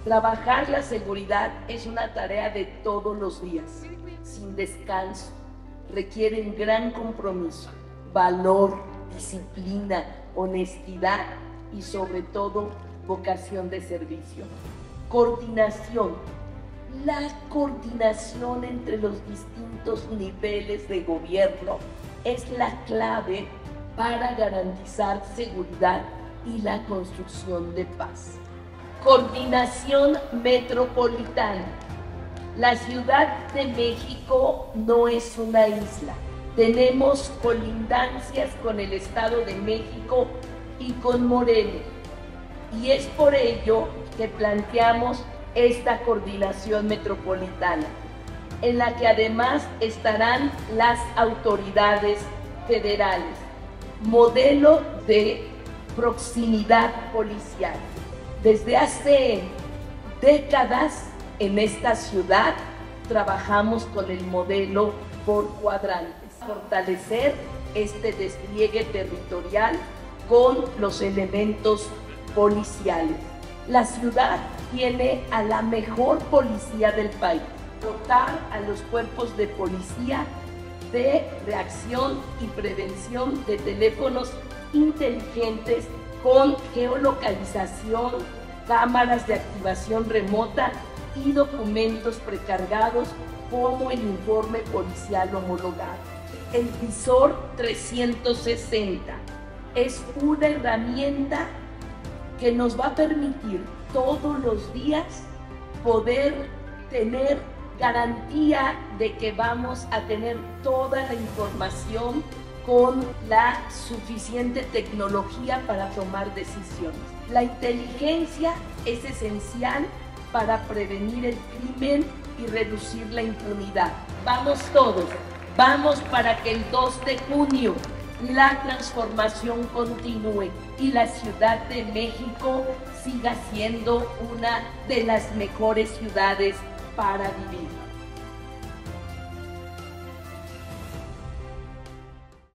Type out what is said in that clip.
Trabajar la seguridad es una tarea de todos los días, sin descanso. Requiere un gran compromiso, valor, disciplina, honestidad y sobre todo vocación de servicio. Coordinación. La coordinación entre los distintos niveles de gobierno es la clave para garantizar seguridad y la construcción de paz. Coordinación metropolitana. La Ciudad de México no es una isla. Tenemos colindancias con el Estado de México y con Morelos. Y es por ello que planteamos esta coordinación metropolitana, en la que además estarán las autoridades federales. Modelo de proximidad policial. Desde hace décadas en esta ciudad trabajamos con el modelo por cuadrantes. Fortalecer este despliegue territorial con los elementos policiales. La ciudad tiene a la mejor policía del país. Dotar a los cuerpos de policía de reacción y prevención de teléfonos inteligentes con geolocalización, cámaras de activación remota y documentos precargados como el informe policial homologado. El visor 360 es una herramienta que nos va a permitir todos los días poder tener garantía de que vamos a tener toda la información con la suficiente tecnología para tomar decisiones. La inteligencia es esencial para prevenir el crimen y reducir la impunidad. Vamos todos, vamos para que el 2 de junio la transformación continúe y la Ciudad de México siga siendo una de las mejores ciudades para vivir.